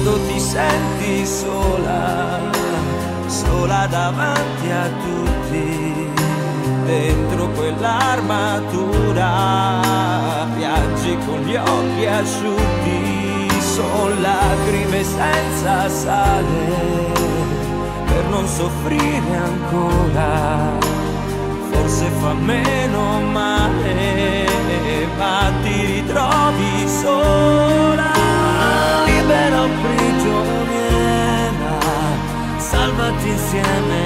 quando ti senti sola, sola davanti a tutti, dentro quell'armatura, piangi con gli occhi asciutti, son lacrime senza sale, per non soffrire ancora, forse fa meno male, ma ti ritrovi sola, libera o prigioniera, salvati insieme